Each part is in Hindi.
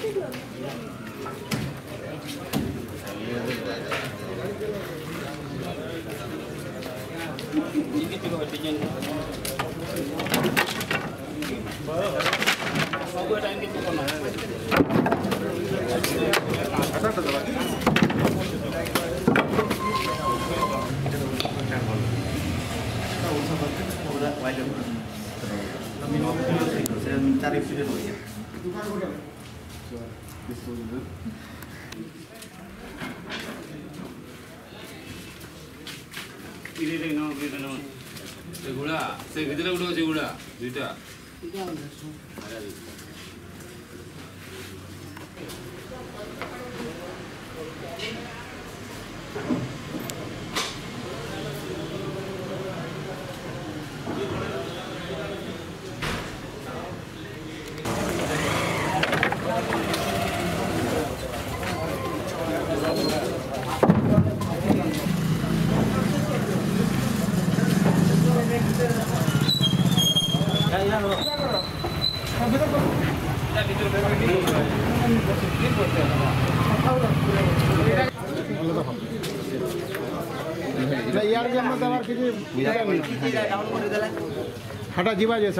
हटा जीवा जैसा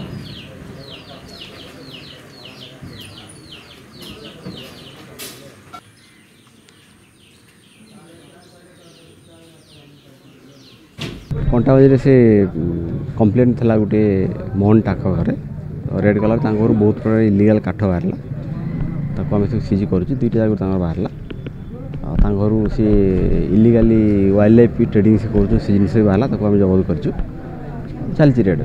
कंटाबाजी से कंप्लेन थला गोटे मोहन टाक घरे रेड कलर घर बहुत प्रकार इलीगल काठ बाहर आम सब सीज कर दुईटा जगह बाहर घर सी इलीगाली वाइल्ड लाइफ ट्रेडिंग से कर जिन बाहर आम जबत कर चलती रेट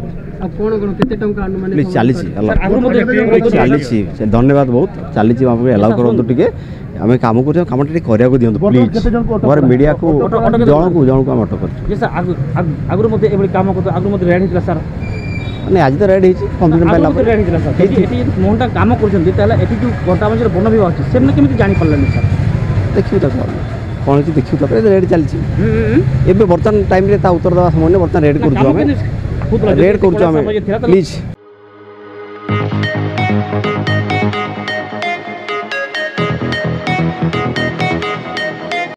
चली धन्यवाद बहुत चली एलाउ करूँ टे आम कम कर कम करा दिखाँ प्लीज मोर मीडिया को जन को अटक कर नहीं आज तो रेड मोहनटा कम कर वन विभाग से जापारा देखिए कौन देखिए रेड चलती बर्तमान टाइम उत्तर देवा समय बर्तमान रेड कर प्लीज।